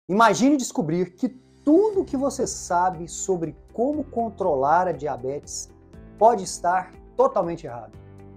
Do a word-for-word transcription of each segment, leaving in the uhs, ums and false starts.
Imagine descobrir que tudo o que você sabe sobre como controlar a diabetes pode estar totalmente errado.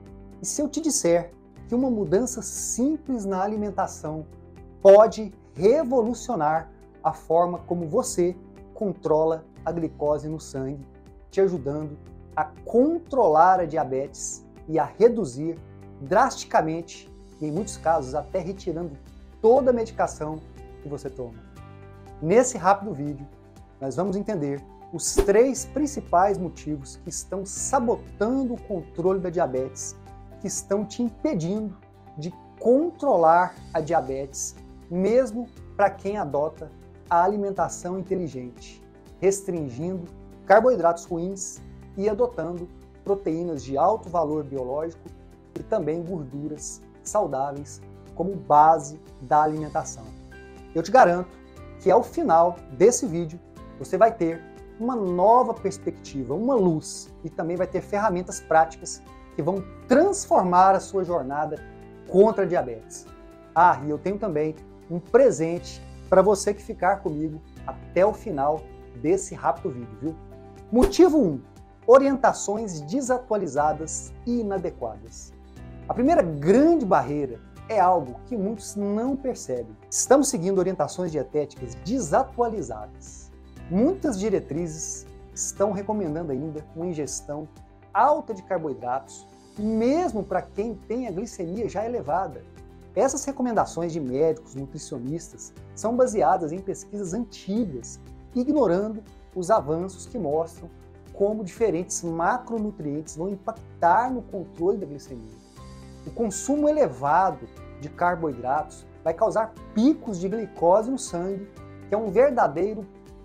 E se eu te disser que uma mudança simples na alimentação pode revolucionar a forma como você controla a glicose no sangue, te ajudando a controlar a diabetes e a reduzir drasticamente, e em muitos casos até retirando toda a medicação que você toma. Nesse rápido vídeo, nós vamos entender os três principais motivos que estão sabotando o controle da diabetes, que estão te impedindo de controlar a diabetes, mesmo para quem adota a alimentação inteligente, restringindo carboidratos ruins e adotando proteínas de alto valor biológico e também gorduras saudáveis como base da alimentação. Eu te garanto que ao final desse vídeo você vai ter uma nova perspectiva, uma luz, e também vai ter ferramentas práticas que vão transformar a sua jornada contra a diabetes. Ah, e eu tenho também um presente para você que ficar comigo até o final desse rápido vídeo, viu? Motivo um. Orientações desatualizadas e inadequadas. A primeira grande barreira é algo que muitos não percebem. Estamos seguindo orientações dietéticas desatualizadas. Muitas diretrizes estão recomendando ainda uma ingestão alta de carboidratos, mesmo para quem tem a glicemia já elevada. Essas recomendações de médicos, nutricionistas, são baseadas em pesquisas antigas, ignorando os avanços que mostram como diferentes macronutrientes vão impactar no controle da glicemia. O consumo elevado de carboidratos vai causar picos de glicose no sangue, que é um verdadeiro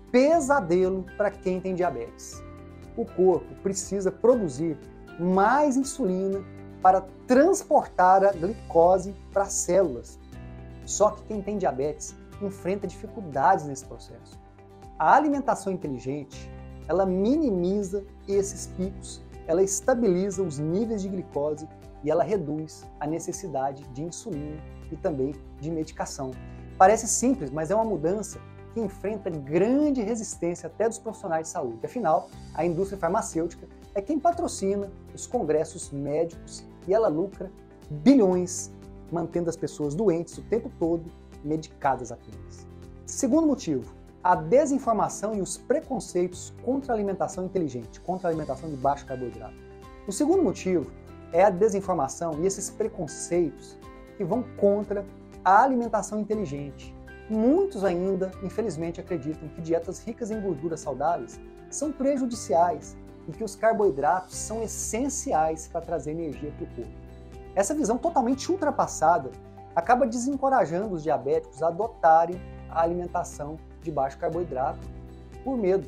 pesadelo para quem tem diabetes. O corpo precisa produzir mais insulina para transportar a glicose para as células. Só que quem tem diabetes enfrenta dificuldades nesse processo. A alimentação inteligente, ela minimiza esses picos, ela estabiliza os níveis de glicose e ela reduz a necessidade de insulina e também de medicação. Parece simples, mas é uma mudança que enfrenta grande resistência até dos profissionais de saúde. Afinal, a indústria farmacêutica é quem patrocina os congressos médicos e ela lucra bilhões, mantendo as pessoas doentes o tempo todo, medicadas apenas. Segundo motivo, a desinformação e os preconceitos contra a alimentação inteligente, contra a alimentação de baixo carboidrato. O segundo motivo é a desinformação e esses preconceitos que vão contra a alimentação inteligente. Muitos ainda, infelizmente, acreditam que dietas ricas em gorduras saudáveis são prejudiciais e que os carboidratos são essenciais para trazer energia para o corpo. Essa visão totalmente ultrapassada acaba desencorajando os diabéticos a adotarem a alimentação de baixo carboidrato por medo,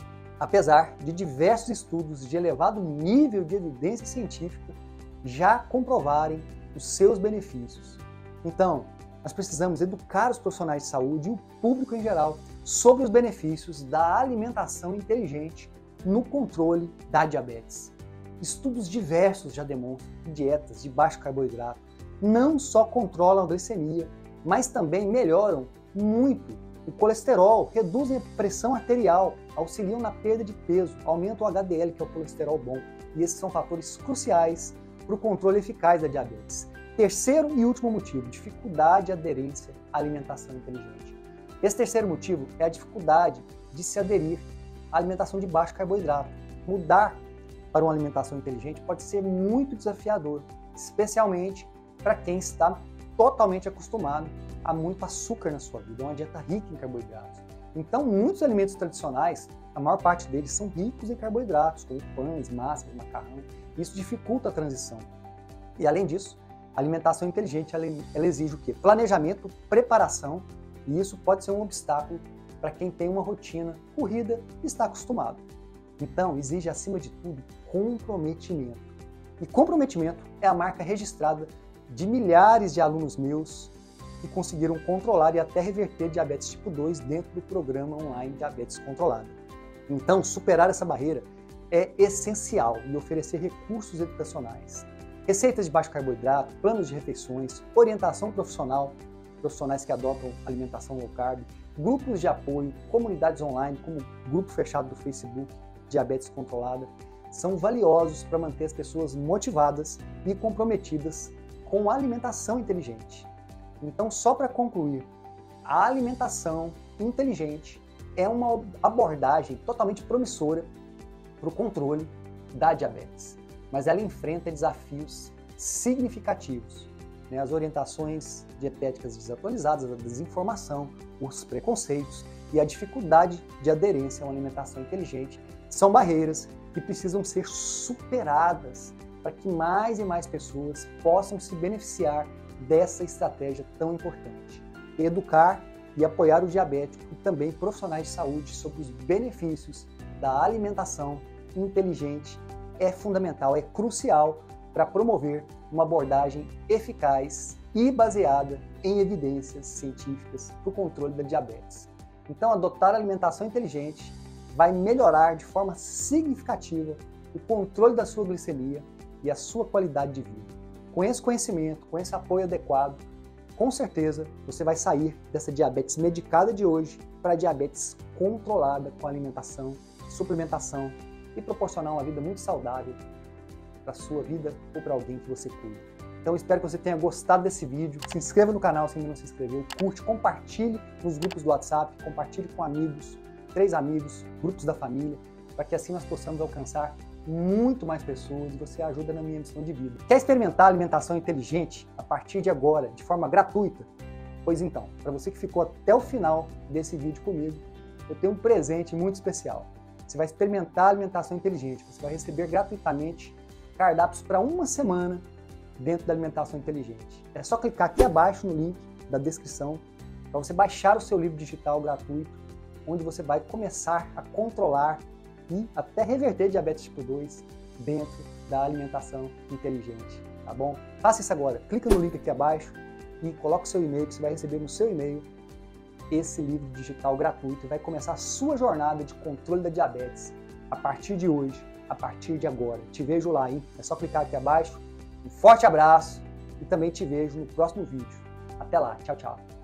apesar de diversos estudos de elevado nível de evidência científica já comprovarem os seus benefícios. Então, nós precisamos educar os profissionais de saúde e o público em geral sobre os benefícios da alimentação inteligente no controle da diabetes. Estudos diversos já demonstram que dietas de baixo carboidrato não só controlam a glicemia, mas também melhoram muito o colesterol, reduzem a pressão arterial, auxiliam na perda de peso, aumentam o H D L, que é o colesterol bom. E esses são fatores cruciais para o controle eficaz da diabetes. Terceiro e último motivo, dificuldade de aderência à alimentação inteligente. Esse terceiro motivo é a dificuldade de se aderir à alimentação de baixo carboidrato. Mudar para uma alimentação inteligente pode ser muito desafiador, especialmente para quem está totalmente acostumado a muito açúcar na sua vida, é uma dieta rica em carboidratos. Então, muitos alimentos tradicionais, a maior parte deles são ricos em carboidratos, como pães, massas, macarrão. Isso dificulta a transição. E além disso, a alimentação inteligente ela, ela exige o quê? Planejamento, preparação, e isso pode ser um obstáculo para quem tem uma rotina corrida e está acostumado. Então, exige acima de tudo comprometimento. E comprometimento é a marca registrada de milhares de alunos meus que conseguiram controlar e até reverter diabetes tipo dois dentro do programa online Diabetes Controlada. Então, superar essa barreira é essencial e oferecer recursos educacionais, receitas de baixo carboidrato, planos de refeições, orientação profissional, profissionais que adotam alimentação low carb, grupos de apoio, comunidades online, como o grupo fechado do Facebook, Diabetes Controlada, são valiosos para manter as pessoas motivadas e comprometidas com a alimentação inteligente. Então, só para concluir, a alimentação inteligente é uma abordagem totalmente promissora para o controle da diabetes, mas ela enfrenta desafios significativos. Né? As orientações dietéticas desatualizadas, a desinformação, os preconceitos e a dificuldade de aderência a uma alimentação inteligente são barreiras que precisam ser superadas para que mais e mais pessoas possam se beneficiar dessa estratégia tão importante. Educar e apoiar o diabético e também profissionais de saúde sobre os benefícios da alimentação inteligente é fundamental, é crucial para promover uma abordagem eficaz e baseada em evidências científicas para o controle da diabetes. Então, adotar a alimentação inteligente vai melhorar de forma significativa o controle da sua glicemia e a sua qualidade de vida. Com esse conhecimento, com esse apoio adequado, com certeza você vai sair dessa diabetes medicada de hoje para a diabetes controlada com alimentação, suplementação e proporcionar uma vida muito saudável para a sua vida ou para alguém que você cuida. Então espero que você tenha gostado desse vídeo. Se inscreva no canal se ainda não se inscreveu, curte, compartilhe nos grupos do WhatsApp, compartilhe com amigos, três amigos, grupos da família, para que assim nós possamos alcançar muito mais pessoas e você ajuda na minha missão de vida. Quer experimentar alimentação inteligente a partir de agora, de forma gratuita? Pois então, para você que ficou até o final desse vídeo comigo, eu tenho um presente muito especial. Você vai experimentar a alimentação inteligente, você vai receber gratuitamente cardápios para uma semana dentro da alimentação inteligente. É só clicar aqui abaixo no link da descrição para você baixar o seu livro digital gratuito, onde você vai começar a controlar e até reverter diabetes tipo dois dentro da alimentação inteligente, tá bom? Faça isso agora, clica no link aqui abaixo e coloca o seu e-mail, que você vai receber no seu e-mail esse livro digital gratuito e vai começar a sua jornada de controle da diabetes a partir de hoje, a partir de agora. Te vejo lá, hein? É só clicar aqui abaixo. Um forte abraço e também te vejo no próximo vídeo. Até lá, tchau, tchau.